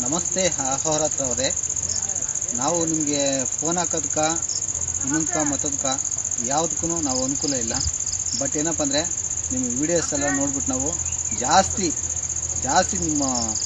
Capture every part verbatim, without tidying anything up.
ನಮಸ್ತೆ ಆಹೋರತ್ ಅವರೇ, ನಾವು ನಿಮಗೆ ಫೋನ್ ಹಾಕೋದಕ್ಕೆ ಇನ್ನೊಂದಕ್ಕೆ ಮತ್ತೊಂದಕ್ಕೆ ಯಾವುದಕ್ಕೂ ನಾವು ಅನುಕೂಲ ಇಲ್ಲ. ಬಟ್ ಏನಪ್ಪ ಅಂದರೆ ನಿಮ್ಮ ವೀಡಿಯೋಸ್ ಎಲ್ಲ ನೋಡ್ಬಿಟ್ಟು ನಾವು ಜಾಸ್ತಿ ಜಾಸ್ತಿ ನಿಮ್ಮ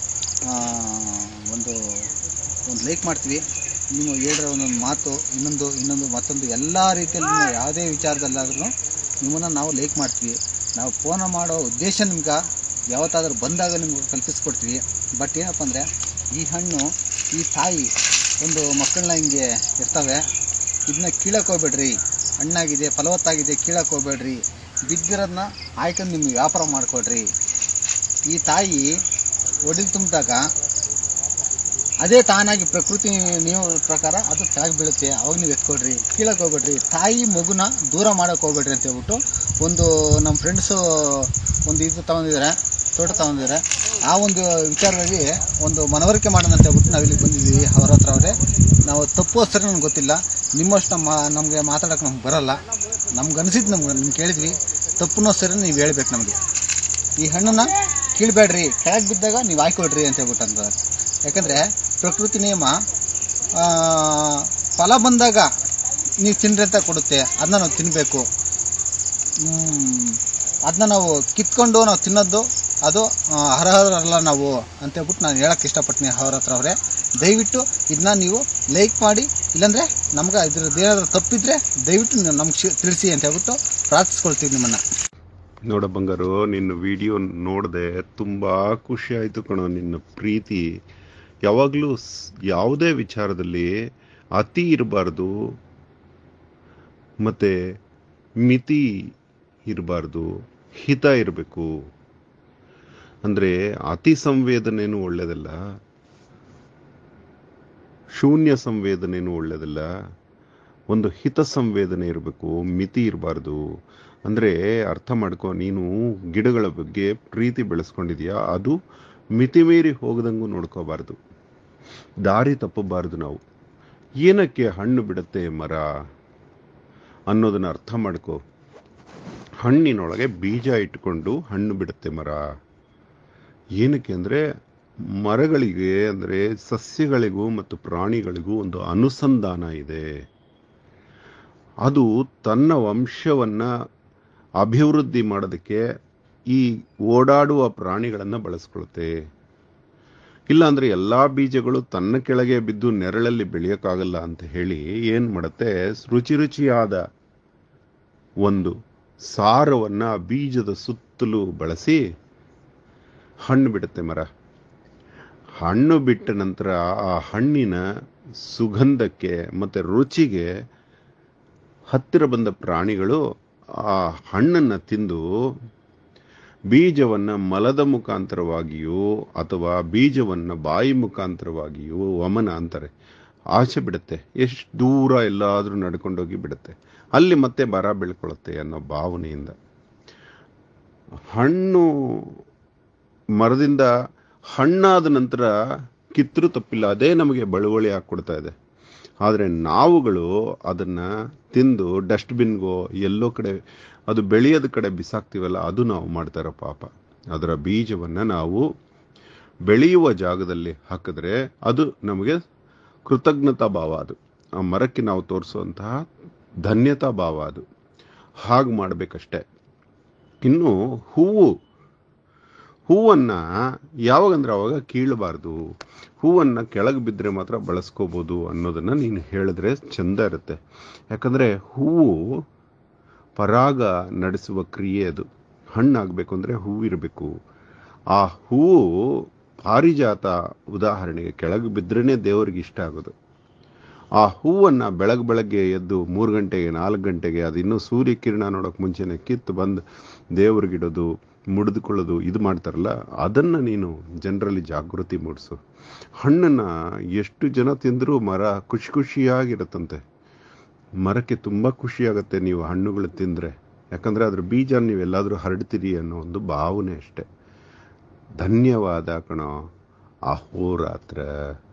ಒಂದು ಒಂದು ಲೈಕ್ ಮಾಡ್ತೀವಿ. ನೀವು ಹೇಳಿರೋ ಒಂದೊಂದು ಮಾತು ಇನ್ನೊಂದು ಇನ್ನೊಂದು ಮತ್ತೊಂದು ಎಲ್ಲ ರೀತಿಯಲ್ಲಿ ನೀವು ಯಾವುದೇ ವಿಚಾರದಲ್ಲಾದ್ರೂ ನಿಮ್ಮನ್ನು ನಾವು ಲೈಕ್ ಮಾಡ್ತೀವಿ. ನಾವು ಫೋನ್ ಮಾಡೋ ಉದ್ದೇಶ ನಿಮ್ಗೆ ಯಾವತ್ತಾದ್ರೂ ಬಂದಾಗ ನಿಮ್ಗೆ ಕಲ್ಪಿಸ್ಕೊಡ್ತೀವಿ. ಬಟ್ ಏನಪ್ಪ ಅಂದರೆ ಈ ಹಣ್ಣು ಈ ತಾಯಿ ಒಂದು ಮಕ್ಕಳನ್ನ ಹಿಂಗೆ ಇರ್ತವೆ, ಇದನ್ನ ಕೀಳಕ್ಕೆ ಹೋಗ್ಬೇಡ್ರಿ. ಹಣ್ಣಾಗಿದೆ, ಫಲವತ್ತಾಗಿದೆ, ಕೀಳಕ್ಕೆ ಹೋಗ್ಬೇಡ್ರಿ. ಬಿದ್ದಿರೋದನ್ನ ಆಯ್ಕೊಂಡು ನಿಮ್ಗೆ ವ್ಯಾಪಾರ ಮಾಡಿಕೊಡ್ರಿ. ಈ ತಾಯಿ ಒಡಿಲು ತುಂಬಿದಾಗ ಅದೇ ತಾನಾಗಿ ಪ್ರಕೃತಿ ನೀವು ಪ್ರಕಾರ ಅದು ಕೆಳಗೆ ಬೀಳುತ್ತೆ, ಅವಾಗ ನೀವು ಎತ್ಕೊಳ್ರಿ, ಕೀಳಕ್ಕೆ ಹೋಗ್ಬೇಡ್ರಿ. ತಾಯಿ ಮಗುನ ದೂರ ಮಾಡೋಕ್ಕೆ ಹೋಗ್ಬೇಡ್ರಿ ಅಂತ ಹೇಳ್ಬಿಟ್ಟು ಒಂದು ನಮ್ಮ ಫ್ರೆಂಡ್ಸು ಒಂದು ಇದು ತಗೊಂಡಿದ್ದಾರೆ, ತೋಟ ತಗೊಂಡಿದ್ದಾರೆ. ಆ ಒಂದು ವಿಚಾರದಲ್ಲಿ ಒಂದು ಮನವರಿಕೆ ಮಾಡೋಣ ಅಂತ ಹೇಳ್ಬಿಟ್ಟು ನಾವಿಲ್ಲಿ ಬಂದಿದ್ದೀವಿ ಅವ್ರ ಹತ್ರ. ಅವರೇ, ನಾವು ತಪ್ಪು ಸರಿ ನನಗೆ ಗೊತ್ತಿಲ್ಲ, ನಿಮ್ಮಷ್ಟು ನಮ್ಮ ನಮಗೆ ಮಾತಾಡೋಕೆ ನಮ್ಗೆ ಬರೋಲ್ಲ. ನಮ್ಗೆ ಅನಿಸಿದ್ದು ನಮ್ಗೆ ನಿಮ್ಗೆ ಕೇಳಿದ್ವಿ, ತಪ್ಪುನೋ ಸರಿ ನೀವು ಹೇಳ್ಬೇಕು ನಮಗೆ. ಈ ಹಣ್ಣನ್ನು ಕೀಳ್ಬೇಡ್ರಿ, ಕೆಳಗೆ ಬಿದ್ದಾಗ ನೀವು ಹಾಕೊಳ್ರಿ ಅಂತ ಹೇಳ್ಬಿಟ್ಟು ಅಂತ. ಯಾಕಂದರೆ ಪ್ರಕೃತಿ ನಿಯಮ ಫಲ ಬಂದಾಗ ನೀವು ತಿನ್ರಿ ಅಂತ ಕೊಡುತ್ತೆ, ಅದನ್ನ ನಾವು ತಿನ್ನಬೇಕು. ಅದನ್ನ ನಾವು ಕಿತ್ಕೊಂಡು ನಾವು ತಿನ್ನೋದು ಅದು ಅರ್ಹರಲ್ಲ ನಾವು ಅಂತ ಹೇಳ್ಬಿಟ್ಟು ನಾನು ಹೇಳೋಕ್ಕೆ ಇಷ್ಟಪಡ್ತೀನಿ ಅವ್ರ ಹತ್ರ. ಅವರೇ, ದಯವಿಟ್ಟು ಇದನ್ನ ನೀವು ಲೈಕ್ ಮಾಡಿ, ಇಲ್ಲಾಂದರೆ ನಮ್ಗೆ ಇದ್ರದ್ದು ಏನಾದರೂ ತಪ್ಪಿದ್ರೆ ದಯವಿಟ್ಟು ನಮ್ಗೆ ತಿಳಿಸಿ ಅಂತ ಹೇಳ್ಬಿಟ್ಟು ಪ್ರಾರ್ಥಿಸ್ಕೊಳ್ತೀವಿ ನಿಮ್ಮನ್ನು. ನೋಡ ಬಂಗಾರು, ನಿನ್ನ ವಿಡಿಯೋ ನೋಡಿದೆ, ತುಂಬ ಖುಷಿ ಆಯಿತು ಕಣೋ. ನಿನ್ನ ಪ್ರೀತಿ ಯಾವಾಗಲೂ ಯಾವುದೇ ವಿಚಾರದಲ್ಲಿ ಅತಿ ಇರಬಾರ್ದು, ಮತ್ತು ಮಿತಿ ಇರಬಾರ್ದು, ಹಿತ ಇರಬೇಕು. ಅಂದರೆ ಅತಿ ಸಂವೇದನೆಯೂ ಒಳ್ಳೆಯದಲ್ಲ, ಶೂನ್ಯ ಸಂವೇದನೆಯೂ ಒಳ್ಳೆಯದಲ್ಲ. ಒಂದು ಹಿತ ಸಂವೇದನೆ ಇರಬೇಕು, ಮಿತಿ ಇರಬಾರ್ದು. ಅಂದರೆ ಅರ್ಥ ಮಾಡ್ಕೊ, ನೀನು ಗಿಡಗಳ ಬಗ್ಗೆ ಪ್ರೀತಿ ಬೆಳೆಸ್ಕೊಂಡಿದ್ಯಾ, ಅದು ಮಿತಿ ಮೀರಿ ಹೋಗದಂಗೂ ನೋಡ್ಕೋಬಾರ್ದು, ದಾರಿ ತಪ್ಪಬಾರ್ದು. ನಾವು ಏನಕ್ಕೆ ಹಣ್ಣು ಬಿಡುತ್ತೆ ಮರ ಅನ್ನೋದನ್ನ ಅರ್ಥ ಮಾಡ್ಕೊ. ಹಣ್ಣಿನೊಳಗೆ ಬೀಜ ಇಟ್ಕೊಂಡು ಹಣ್ಣು ಬಿಡುತ್ತೆ ಮರ. ಏನಕ್ಕೆ ಅಂದರೆ ಮರಗಳಿಗೆ, ಅಂದರೆ ಸಸ್ಯಗಳಿಗೂ ಮತ್ತು ಪ್ರಾಣಿಗಳಿಗೂ ಒಂದು ಅನುಸಂಧಾನ ಇದೆ. ಅದು ತನ್ನ ವಂಶವನ್ನು ಅಭಿವೃದ್ಧಿ ಮಾಡೋದಕ್ಕೆ ಈ ಓಡಾಡುವ ಪ್ರಾಣಿಗಳನ್ನು ಬಳಸ್ಕೊಳುತ್ತೆ. ಇಲ್ಲಾಂದರೆ ಎಲ್ಲ ಬೀಜಗಳು ತನ್ನ ಕೆಳಗೆ ಬಿದ್ದು ನೆರಳಲ್ಲಿ ಬೆಳೆಯೋಕ್ಕಾಗಲ್ಲ ಅಂತ ಹೇಳಿ ಏನು ಮಾಡುತ್ತೆ, ರುಚಿ ರುಚಿಯಾದ ಒಂದು ಸಾರವನ್ನು ಬೀಜದ ಸುತ್ತಲೂ ಬಳಸಿ ಹಣ್ಣು ಬಿಡುತ್ತೆ ಮರ. ಹಣ್ಣು ಬಿಟ್ಟ ನಂತರ ಆ ಹಣ್ಣಿನ ಸುಗಂಧಕ್ಕೆ ಮತ್ತು ರುಚಿಗೆ ಹತ್ತಿರ ಬಂದ ಪ್ರಾಣಿಗಳು ಆ ಹಣ್ಣನ್ನು ತಿಂದು ಬೀಜವನ್ನು ಮಲದ ಮುಖಾಂತರವಾಗಿಯೋ ಅಥವಾ ಬೀಜವನ್ನು ಬಾಯಿ ಮುಖಾಂತರವಾಗಿಯೋ ವಮನ ಅಂತಾರೆ, ಆಚೆ ಬಿಡುತ್ತೆ. ಎಷ್ಟು ದೂರ ಎಲ್ಲಾದರೂ ನಡ್ಕೊಂಡೋಗಿ ಬಿಡುತ್ತೆ, ಅಲ್ಲಿ ಮತ್ತೆ ಮರ ಬೆಳ್ಕೊಳ್ಳುತ್ತೆ ಅನ್ನೋ ಭಾವನೆಯಿಂದ. ಹಣ್ಣು ಮರದಿಂದ ಹಣ್ಣಾದ ನಂತರ ಕಿತ್ತರೂ ತಪ್ಪಿಲ್ಲ, ಅದೇ ನಮಗೆ ಬಳುವಳಿ ಹಾಕ್ಕೊಡ್ತಾ ಇದೆ. ಆದರೆ ನಾವುಗಳು ಅದನ್ನು ತಿಂದು ಡಸ್ಟ್ಬಿನ್ಗೋ ಎಲ್ಲೋ ಕಡೆ ಅದು ಬೆಳೆಯೋದ ಕಡೆ ಬಿಸಾಕ್ತೀವಲ್ಲ, ಅದು ನಾವು ಮಾಡ್ತಾ ಇರೋ ಪಾಪ. ಅದರ ಬೀಜವನ್ನು ನಾವು ಬೆಳೆಯುವ ಜಾಗದಲ್ಲಿ ಹಾಕಿದ್ರೆ ಅದು ನಮಗೆ ಕೃತಜ್ಞತಾ ಭಾವ, ಅದು ಆ ಮರಕ್ಕೆ ನಾವು ತೋರಿಸುವಂತಹ ಧನ್ಯತಾ ಭಾವ. ಅದು ಹಾಗೆ ಮಾಡಬೇಕಷ್ಟೆ. ಇನ್ನು ಹೂವು ಹೂವನ್ನು ಯಾವಾಗಂದ್ರೆ ಅವಾಗ ಕೀಳಬಾರ್ದು. ಹೂವನ್ನು ಕೆಳಗೆ ಬಿದ್ದರೆ ಮಾತ್ರ ಬಳಸ್ಕೋಬೋದು ಅನ್ನೋದನ್ನು ನೀನು ಹೇಳಿದ್ರೆ ಚೆಂದ ಇರುತ್ತೆ. ಯಾಕಂದರೆ ಹೂವು ಪರಾಗ ನಡೆಸುವ ಕ್ರಿಯೆ, ಅದು ಹಣ್ಣಾಗಬೇಕು ಅಂದರೆ ಹೂವಿರಬೇಕು. ಆ ಹೂವು ಪಾರಿಜಾತ ಉದಾಹರಣೆಗೆ ಕೆಳಗೆ ಬಿದ್ರೇ ದೇವರಿಗೆ ಇಷ್ಟ ಆಗೋದು. ಆ ಹೂವನ್ನು ಬೆಳಗ್ಗೆ ಬೆಳಗ್ಗೆ ಎದ್ದು ಮೂರು ಗಂಟೆಗೆ ನಾಲ್ಕು ಗಂಟೆಗೆ ಅದು ಇನ್ನೂ ಸೂರ್ಯ ಕಿರಣ ನೋಡೋಕೆ ಮುಂಚೆನೆ ಕಿತ್ತು ಬಂದು ದೇವ್ರಿಗಿಡೋದು, ಮುಡಿದುಕೊಳ್ಳೋದು, ಇದು ಮಾಡ್ತಾರಲ್ಲ, ಅದನ್ನು ನೀನು ಜನರಲ್ಲಿ ಜಾಗೃತಿ ಮೂಡಿಸು. ಹಣ್ಣನ್ನು ಎಷ್ಟು ಜನ ತಿಂದರೂ ಮರ ಖುಷಿ ಖುಷಿಯಾಗಿರುತ್ತಂತೆ. ಮರಕ್ಕೆ ತುಂಬ ಖುಷಿಯಾಗತ್ತೆ ನೀವು ಹಣ್ಣುಗಳು ತಿಂದರೆ, ಯಾಕಂದರೆ ಅದ್ರ ಬೀಜ ನೀವೆಲ್ಲಾದರೂ ಹರಡ್ತೀರಿ ಅನ್ನೋ ಒಂದು ಭಾವನೆ ಅಷ್ಟೆ. ಧನ್ಯವಾದ ಕಣೋ. ಅಹೋರಾತ್ರ.